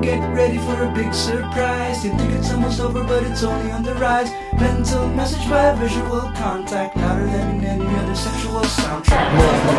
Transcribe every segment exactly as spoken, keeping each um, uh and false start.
get ready for a big surprise. You think it's almost over, but it's only on the rise. Mental message by visual contact, louder than in any other sexual soundtrack.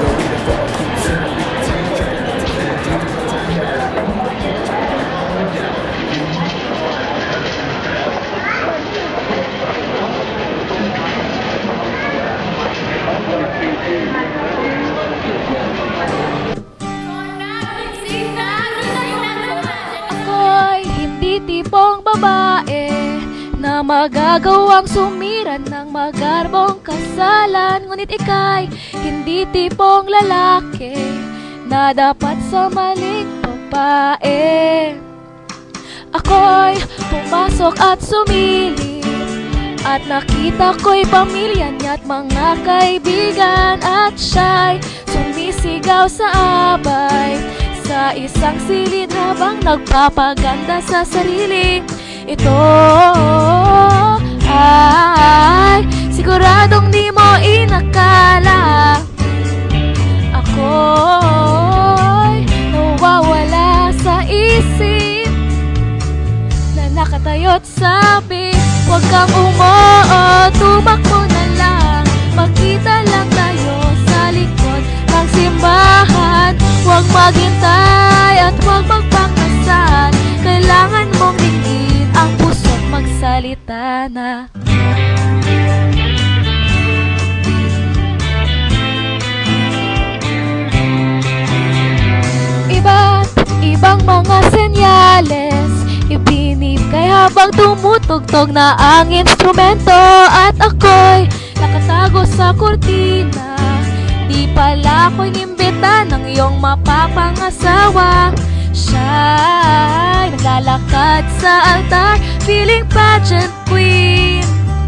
Ako'y hindi tipong babae na magagawang sumiran ng magarbong kasalan. Ngunit ika'y hindi tipong lalaki na dapat sa maling babae. Ako'y pumasok at sumilip at nakita ko'y pamilya niya't mga kaibigan. At siya'y sumisigaw sa abay sa isang silid habang nagpapaganda sa sarili. Ito ay siguradong di mo inakala. Ako'y nawawala sa isip na nakatayo't sabi, huwag kang umoo, tumakbo na lang. Magkita lang tayo sa likod ng simbahan. Huwag maghintay at huwag magpakasal. Kailangan mong tingin ang puso't magsalita na. Iba't ibang mga senyales ibinibigay habang tumutugtog na ang instrumento. At ako'y nakatago sa kurtina, di pala ako'y inimbita ng iyong mapapangasawa. Siya'y naglalakad sa altar, feeling pageant queen.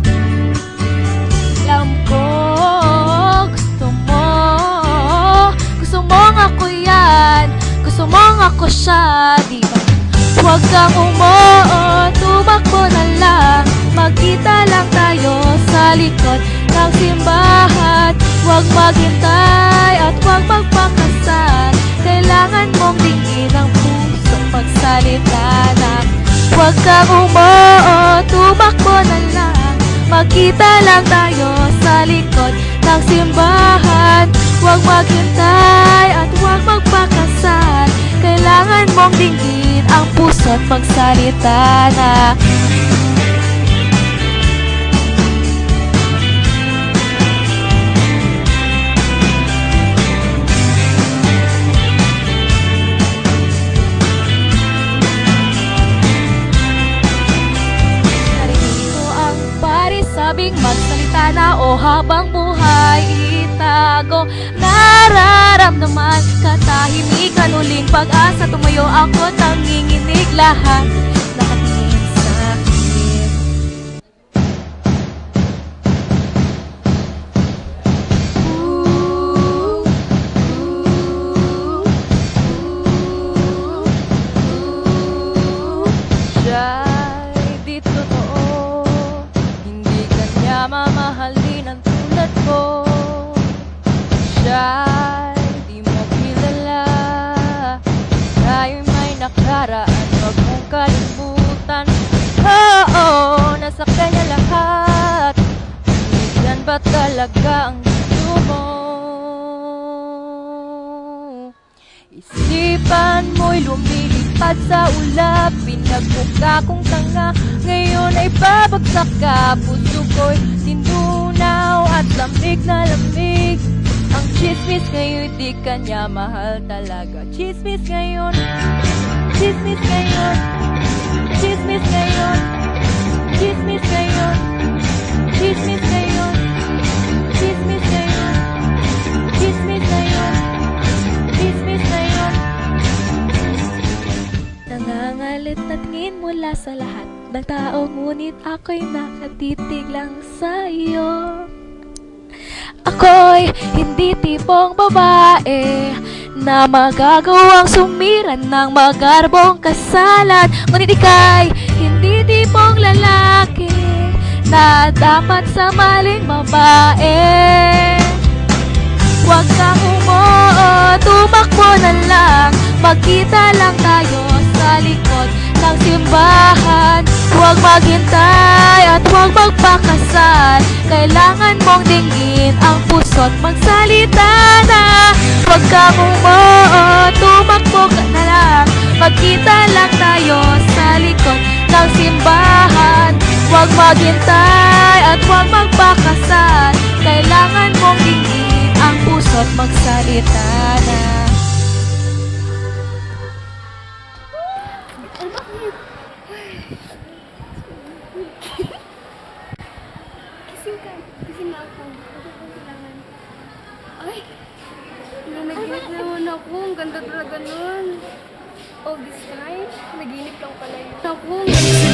Alam ko, gusto mo, gusto mong ako yan, gusto mong ako siya, di ba? Huwag kang umoo, tumakbo na lang. Magkita lang tayo sa likod ng simbahan. Huwag maghintay at huwag magpakasal. Kailangan mong tingin ang puso magsalita na. Huwag kang umoo, tumakbo na lang. Magkita lang tayo sa likod ng simbahan. Huwag maghintay at huwag magpakasal. Kailangan mong dinggin ang puso't magsalita na. Narinig ko ang parisabing magsalita na, o habang buhay itago. Nararamdaman katahimikan, uling pag-asa, tumayo ako, tanginginig lahat nakatingin sa akin. Ooh, ooh, ooh, ooh. Siya'y di totoo, hindi kanya mamahalin ang tulad ko. Siya'y di mo kilala, tayo'y may nakaraan, wag mong kalimutan. Oo, nasa kanya lahat, yan ba talaga ang gusto mo? Isipan mo'y lumilipad sa ulap, pinagmukha kong tanga, ngayon ay babagsak ka. Puso ko'y tinunaw at lamig na lamig. Ang chismis ngayon di kanya mahal talaga. Chismis ngayon, chismis ngayon, chismis ngayon, chismis ngayon, chismis ngayon, chismis ngayon, chismis ngayon, chismis ngayon. Nangangalit na tingin mula sa lahat ng tao, ngunit ako'y nakatitig lang sa iyo. Ako'y hindi tipong babae na magagawang sumiran ng magarbong kasalan. Ngunit ika'y hindi tipong lalaki na dapat sa maling babae. Huwag kang umoo, tumakbo na lang. Magkita lang tayo sa sa likod ng simbahan. Huwag maghintay at huwag magpakasal. Kailangan mong dinggin ang puso't magsalita na. Huwag kang umuo, tumakbo ka na lang. Magkita lang tayo sa likod ng simbahan. Huwag maghintay at huwag magpakasal. Kailangan mong dinggin ang puso't magsalita na. Kising ka. Kising na ako. Ano ko kailangan? Ay! Nanaginip naman ako. Ang ganda talaga nun. All this time, naginip lang pala yun. Ako, ang ganda.